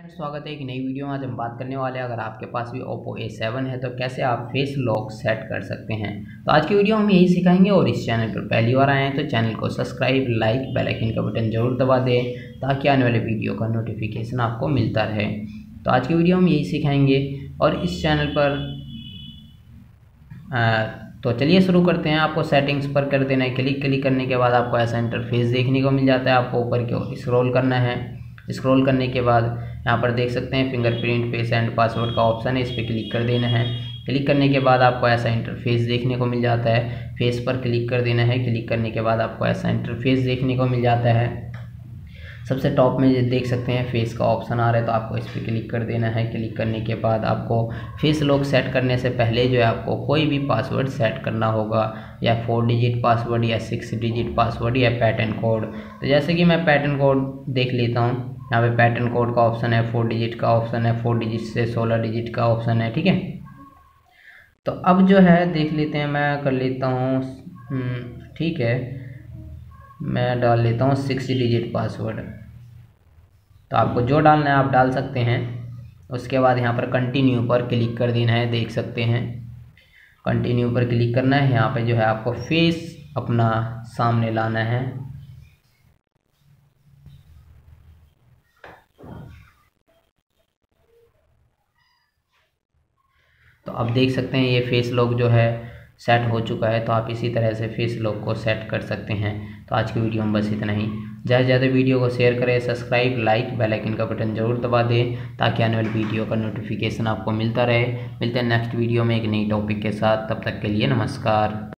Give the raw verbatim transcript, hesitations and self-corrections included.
स्वागत है एक नई वीडियो में। आज हम बात करने वाले हैं, अगर आपके पास भी ओप्पो ए सेवन है तो कैसे आप फेस लॉक सेट कर सकते हैं। तो आज की वीडियो हम यही सिखाएंगे। और इस चैनल पर पहली बार आए हैं तो चैनल को सब्सक्राइब, लाइक, बेल आइकन का बटन जरूर दबा दें ताकि आने वाले वीडियो का नोटिफिकेशन आपको मिलता रहे। तो आज की वीडियो हम यही सिखाएंगे। और इस चैनल पर आ, तो चलिए शुरू करते हैं। आपको सेटिंग्स पर कर देना है क्लिक। क्लिक करने के बाद आपको ऐसा इंटरफेस देखने को मिल जाता है। आपको ऊपर की ओर स्क्रॉल करना है। स्क्रॉल करने के बाद यहाँ पर देख सकते हैं फिंगरप्रिंट, फेस एंड पासवर्ड का ऑप्शन है, इस पर क्लिक कर देना है। क्लिक करने के बाद आपको ऐसा इंटरफेस देखने को मिल जाता है। फेस पर क्लिक कर देना है। क्लिक करने के बाद आपको ऐसा इंटरफेस देखने को मिल जाता है। सबसे टॉप में देख सकते हैं फेस का ऑप्शन आ रहा है, तो आपको इस पर क्लिक कर देना है। क्लिक करने के बाद आपको फेस लॉक सेट करने से पहले जो है आपको कोई भी पासवर्ड सेट करना होगा, या फोर डिजिट पासवर्ड, या सिक्स डिजिट पासवर्ड, या पैटर्न कोड। तो जैसे कि मैं पैटर्न कोड देख लेता हूँ। यहाँ पे पैटर्न कोड का ऑप्शन है, फोर डिजिट का ऑप्शन है, फोर डिजिट से सोलह डिजिट का ऑप्शन है। ठीक है, तो अब जो है देख लेते हैं। मैं कर लेता हूँ, ठीक है, मैं डाल लेता हूँ सिक्स डिजिट पासवर्ड। तो आपको जो डालना है आप डाल सकते हैं। उसके बाद यहाँ पर कंटिन्यू पर क्लिक कर देना है। देख सकते हैं कंटिन्यू पर क्लिक करना है। यहाँ पे जो है आपको फेस अपना सामने लाना है। तो अब देख सकते हैं ये फेस लॉक जो है सेट हो चुका है। तो आप इसी तरह से फेस लॉक को सेट कर सकते हैं। तो आज की वीडियो में बस इतना ही। ज़्यादा से ज़्यादा वीडियो को शेयर करें, सब्सक्राइब, लाइक, बेल आइकन का बटन जरूर दबा दें ताकि आने वाली वीडियो का नोटिफिकेशन आपको मिलता रहे। मिलते हैं नेक्स्ट वीडियो में एक नई टॉपिक के साथ। तब तक के लिए नमस्कार।